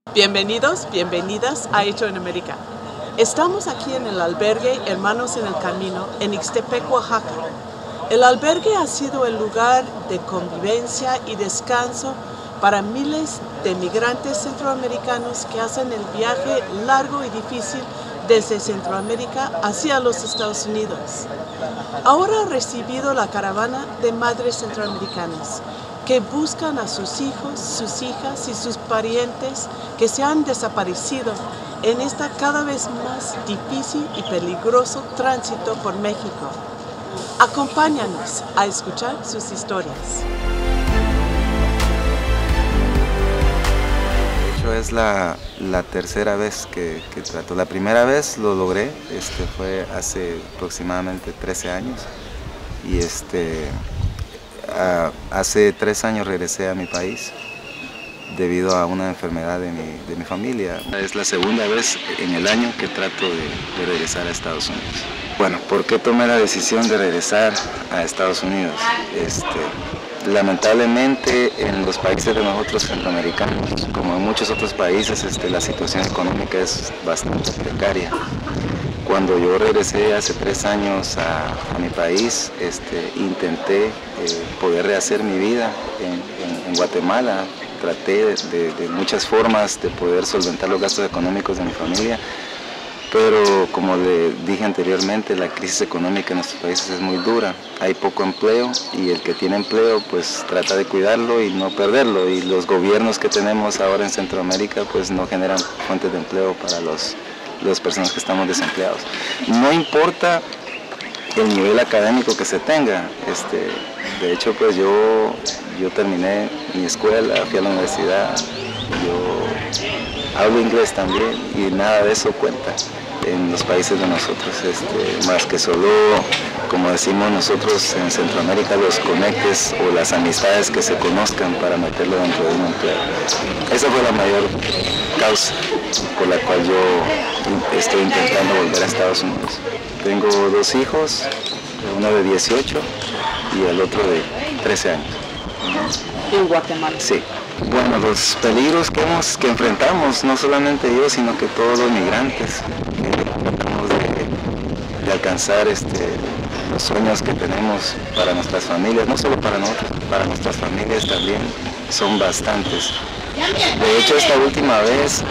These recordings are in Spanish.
Bienvenidos, bienvenidas a Hecho en América. Estamos aquí en el albergue Hermanos en el Camino, en Ixtepec, Oaxaca. El albergue ha sido el lugar de convivencia y descanso para miles de migrantes centroamericanos que hacen el viaje largo y difícil desde Centroamérica hacia los Estados Unidos. Ahora ha recibido la caravana de madres centroamericanas que buscan a sus hijos, sus hijas y sus parientes que se han desaparecido en esta cada vez más difícil y peligroso tránsito por México. Acompáñanos a escuchar sus historias. De hecho, es la tercera vez que trato. La primera vez lo logré, fue hace aproximadamente 13 años y hace 3 años regresé a mi país debido a una enfermedad de mi familia. Es la segunda vez en el año que trato de regresar a Estados Unidos. Bueno, ¿por qué tomé la decisión de regresar a Estados Unidos? Lamentablemente en los países de nosotros centroamericanos, como en muchos otros países, la situación económica es bastante precaria. Cuando yo regresé hace 3 años a mi país, intenté poder rehacer mi vida en Guatemala. Traté de muchas formas de poder solventar los gastos económicos de mi familia, pero como le dije anteriormente, la crisis económica en nuestros países es muy dura. Hay poco empleo y el que tiene empleo pues trata de cuidarlo y no perderlo, y los gobiernos que tenemos ahora en Centroamérica pues no generan fuentes de empleo para las personas que estamos desempleados. No importa el nivel académico que se tenga, de hecho pues yo terminé mi escuela, fui a la universidad, yo hablo inglés también y nada de eso cuenta en los países de nosotros, más que solo, como decimos nosotros en Centroamérica, los conectes o las amistades que se conozcan para meterlo dentro de un empleo. Esa fue la mayor causa por la cual yo estoy intentando volver a Estados Unidos. Tengo 2 hijos, uno de 18 y el otro de 13 años. ¿En Guatemala? Sí. Bueno, los peligros que enfrentamos, no solamente yo, sino que todos los migrantes, tratamos de alcanzar los sueños que tenemos para nuestras familias, no solo para nosotros, para nuestras familias también, son bastantes. De hecho, esta última vez,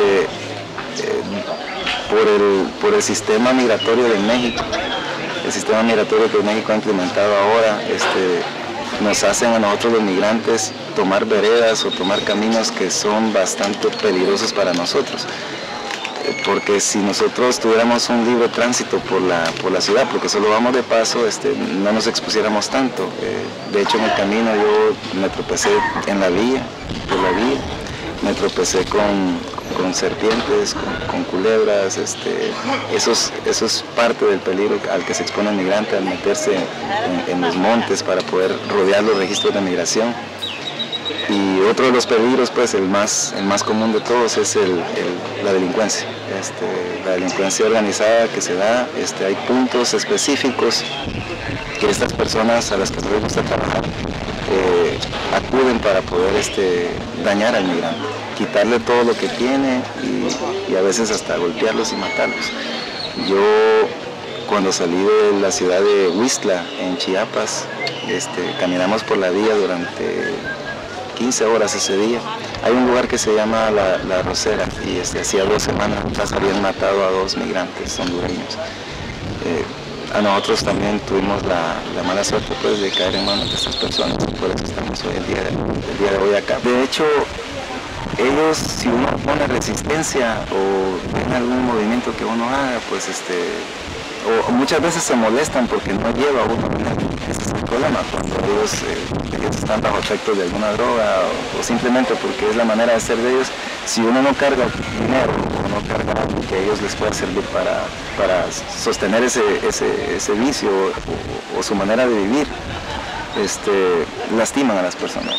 por el sistema migratorio de México, el sistema migratorio que México ha implementado ahora, nos hacen a nosotros los migrantes tomar veredas o tomar caminos que son bastante peligrosos para nosotros. Porque si nosotros tuviéramos un libre tránsito por la ciudad, porque solo vamos de paso, no nos expusiéramos tanto. De hecho, en el camino yo me tropecé en la vía, me tropecé con serpientes, con culebras. Eso es parte del peligro al que se expone el migrante al meterse en los montes para poder rodear los registros de migración. Y otro de los peligros, pues el más común de todos, es la delincuencia. La delincuencia organizada que se da, hay puntos específicos que estas personas a las que no les gusta trabajar acuden para poder dañar al migrante, quitarle todo lo que tiene y a veces hasta golpearlos y matarlos. Yo, cuando salí de la ciudad de Huixtla, en Chiapas, caminamos por la vía durante 15 horas ese día. Hay un lugar que se llama La Rosera y hacía 2 semanas atrás habían matado a 2 migrantes hondureños. A nosotros también tuvimos la mala suerte pues, de caer en manos de estas personas, por eso estamos hoy el día de hoy acá. De hecho, ellos, si uno pone resistencia o ven algún movimiento que uno haga, pues o muchas veces se molestan porque no lleva uno a tener. Ese es el problema, cuando ellos están bajo efectos de alguna droga o simplemente porque es la manera de ser de ellos. Si uno no carga dinero o no carga algo que a ellos les pueda servir para sostener ese vicio o su manera de vivir, lastiman a las personas.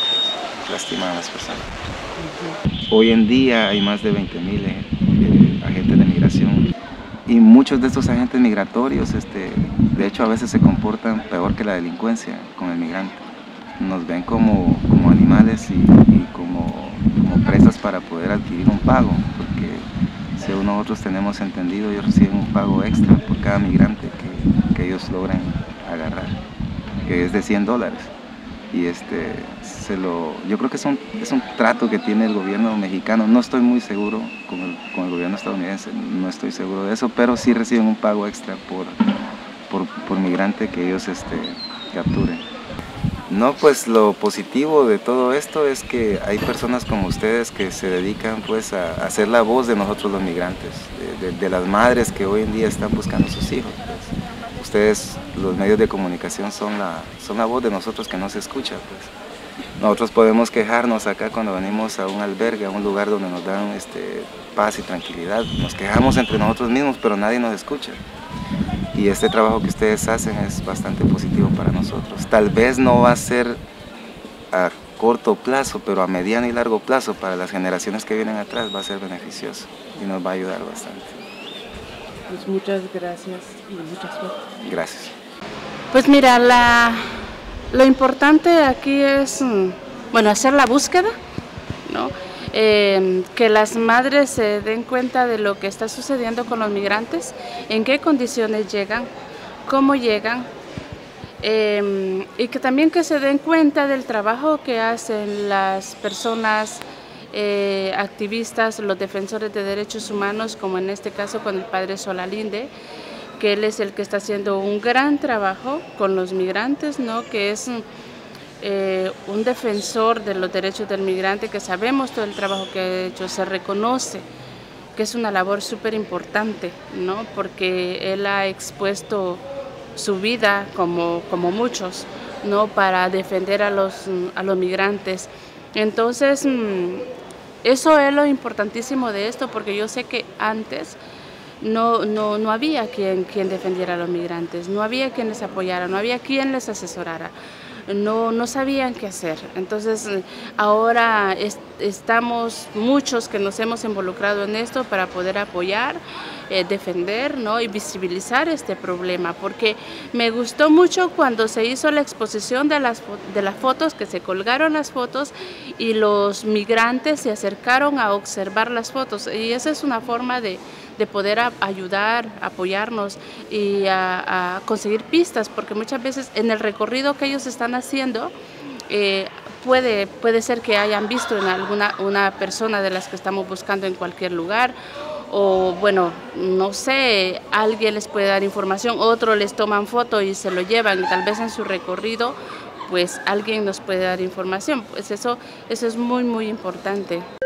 Hoy en día hay más de 20.000 agentes de migración y muchos de estos agentes migratorios, de hecho a veces se comportan peor que la delincuencia con el migrante. nos ven como animales y como presas para poder adquirir un pago, porque según nosotros tenemos entendido, ellos reciben un pago extra por cada migrante que ellos logran agarrar, que es de $100. Y yo creo que es un trato que tiene el gobierno mexicano. No estoy muy seguro con el gobierno estadounidense, no estoy seguro de eso, pero sí reciben un pago extra por migrante que ellos capturen. No, pues lo positivo de todo esto es que hay personas como ustedes que se dedican pues a hacer la voz de nosotros los migrantes, de las madres que hoy en día están buscando a sus hijos. Pues. Ustedes, los medios de comunicación, son la voz de nosotros que no se escucha. Pues. Nosotros podemos quejarnos acá cuando venimos a un albergue, a un lugar donde nos dan paz y tranquilidad. Nos quejamos entre nosotros mismos, pero nadie nos escucha. Y este trabajo que ustedes hacen es bastante positivo para nosotros. Tal vez no va a ser a corto plazo, pero a mediano y largo plazo para las generaciones que vienen atrás va a ser beneficioso y nos va a ayudar bastante. Pues muchas gracias y muchas suerte. Gracias. Pues mira, lo importante aquí es, hacer la búsqueda, ¿no? Que las madres se den cuenta de lo que está sucediendo con los migrantes, en qué condiciones llegan, cómo llegan, y que también que se den cuenta del trabajo que hacen las personas activistas, los defensores de derechos humanos, como en este caso con el padre Solalinde, que él es el que está haciendo un gran trabajo con los migrantes, ¿no? Que es un defensor de los derechos del migrante, que sabemos todo el trabajo que ha hecho, se reconoce que es una labor súper importante, ¿no? Porque él ha expuesto su vida como muchos, ¿no? Para defender a los migrantes. Entonces, eso es lo importantísimo de esto, porque yo sé que antes no había quien defendiera a los migrantes, no había quien les apoyara, no había quien les asesorara. No sabían qué hacer. Entonces ahora estamos muchos que nos hemos involucrado en esto para poder apoyar, defender, ¿no? Y visibilizar este problema, porque me gustó mucho cuando se hizo la exposición de las fotos, que se colgaron las fotos y los migrantes se acercaron a observar las fotos, y esa es una forma de poder ayudar, apoyarnos y a conseguir pistas, porque muchas veces en el recorrido que ellos están haciendo puede ser que hayan visto en una persona de las que estamos buscando en cualquier lugar, o bueno, no sé, alguien les puede dar información, otros les toman foto y se lo llevan, y tal vez en su recorrido pues alguien nos puede dar información. Pues eso es muy importante.